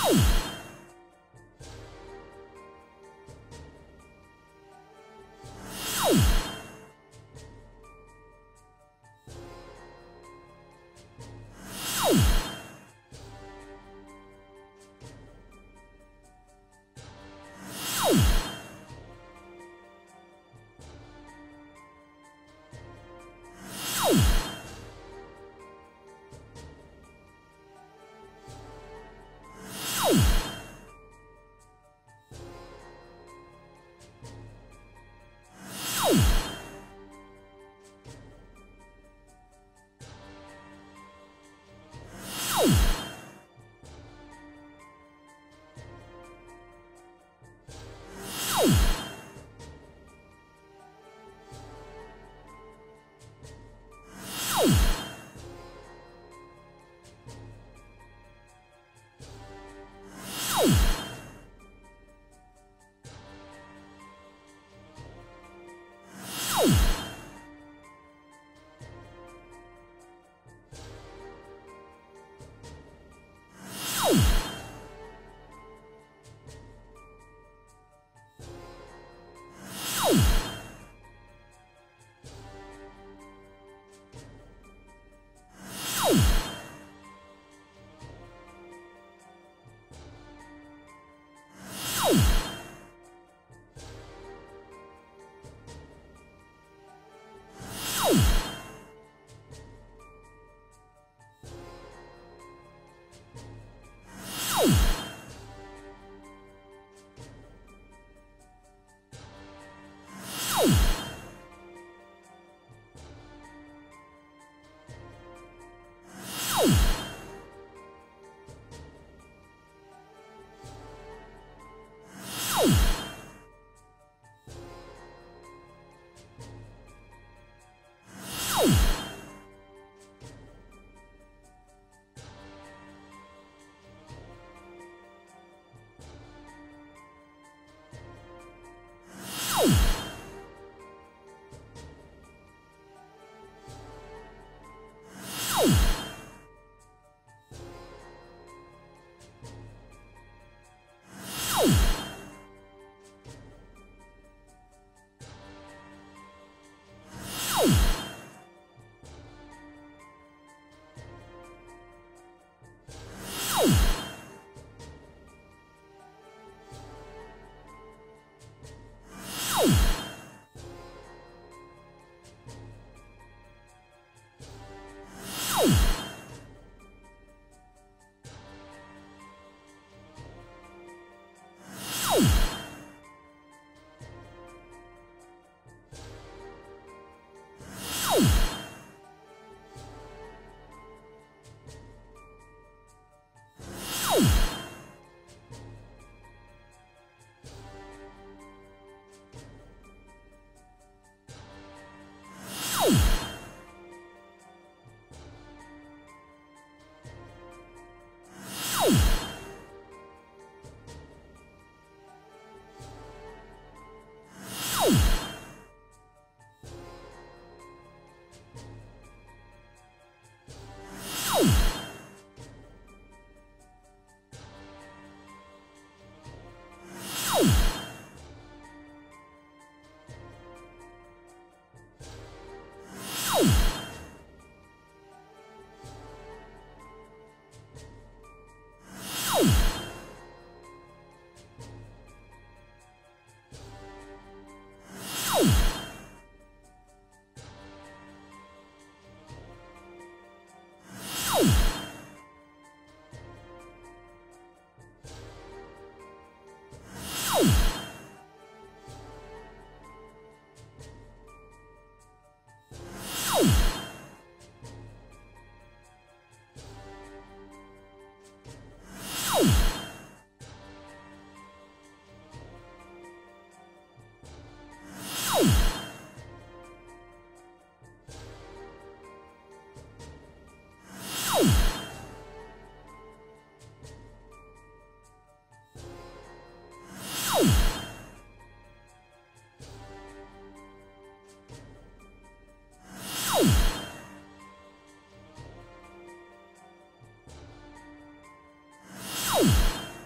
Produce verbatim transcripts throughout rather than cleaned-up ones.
Oh!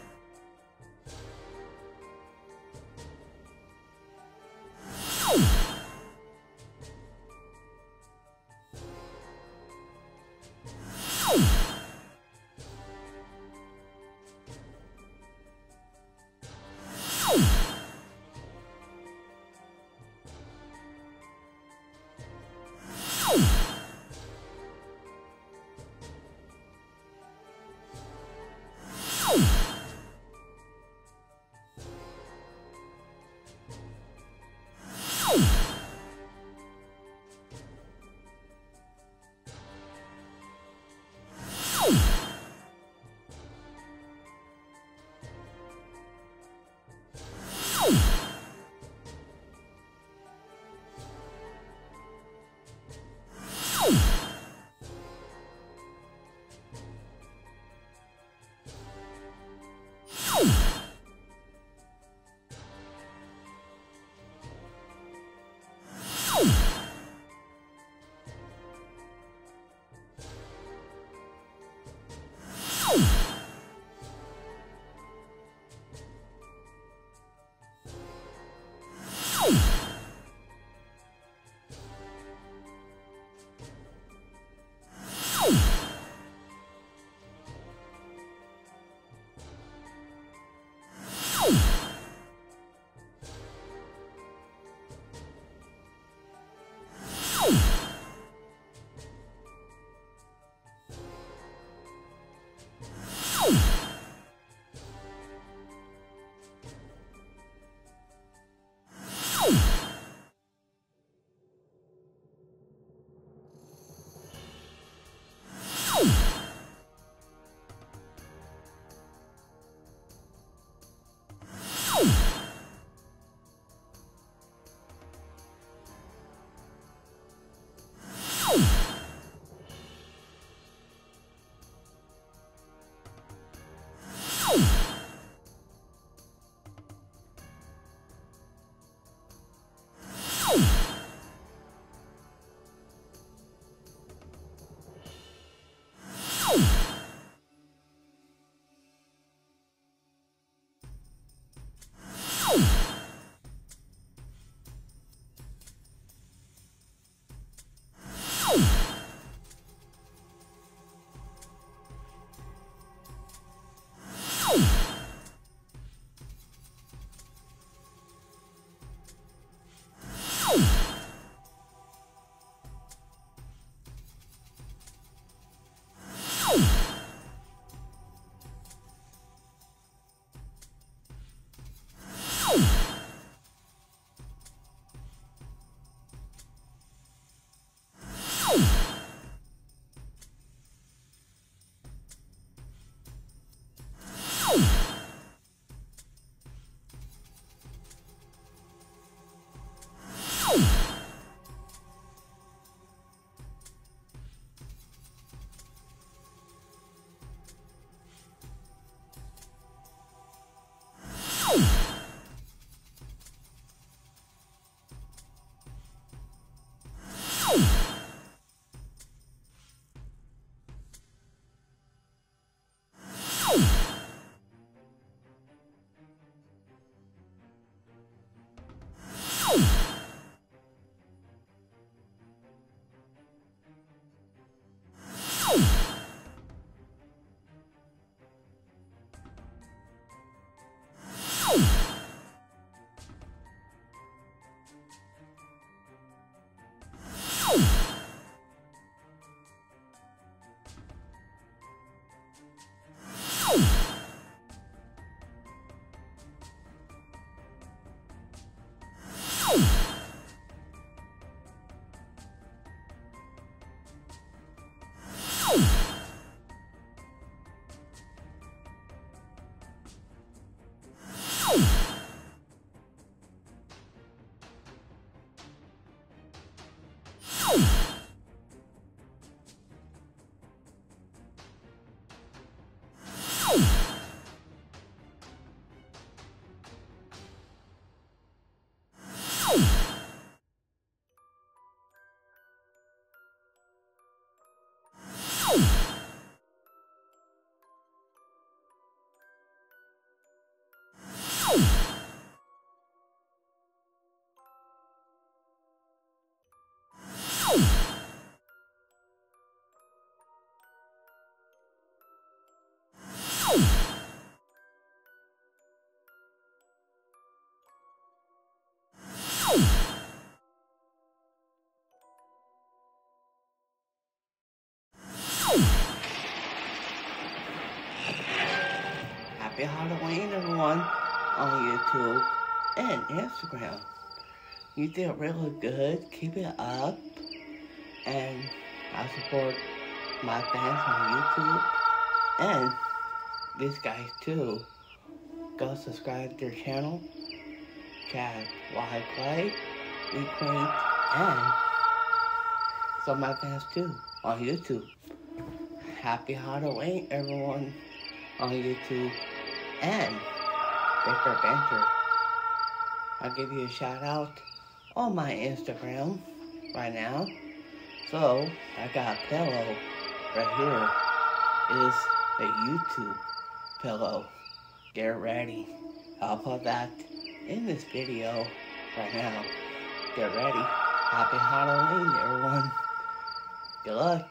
Happy Halloween, everyone, on YouTube and Instagram. You did really good. Keep it up. And I support my fans on YouTube and these guys too. Go subscribe to their channel. Chad Why Play, E Queen, and some of my fans too on YouTube. Happy Halloween, everyone, on YouTube and Baker Adventure. I'll give you a shout out on my Instagram right now. So I got a pillow right here. It is the YouTube pillow. Get ready. I'll put that in this video right now. Get ready. Happy Halloween, everyone. Good luck.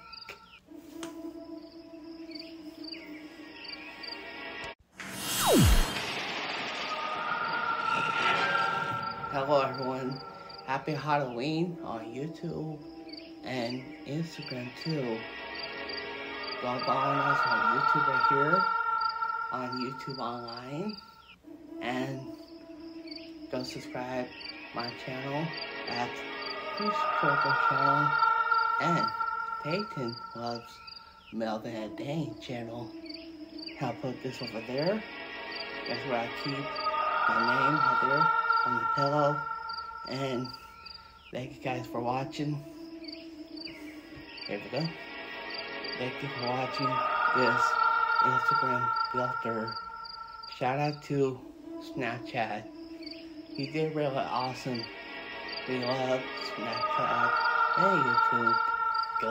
Hello, everyone. Happy Halloween on YouTube and Instagram too. Go on us on YouTube right here, on YouTube Online, and go subscribe my channel at Chris Circle Channel and Peyton Loves Melvin and Dane channel. I'll put this over there. That's where I keep my name right there on the pillow. And thank you guys for watching. Here we go. Thank you for watching this Instagram filter. Shout out to Snapchat. You did really awesome. We love Snapchat and YouTube. Good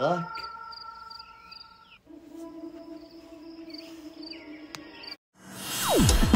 luck.